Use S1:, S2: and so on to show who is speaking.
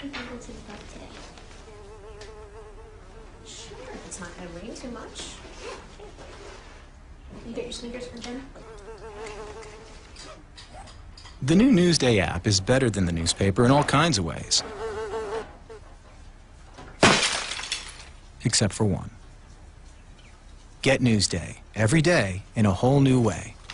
S1: be able to get up today? Sure, it's not going to rain too much. You get your Snickers for dinner?
S2: The new Newsday app is better than the newspaper in all kinds of ways. Except for one. Get Newsday every day in a whole new way.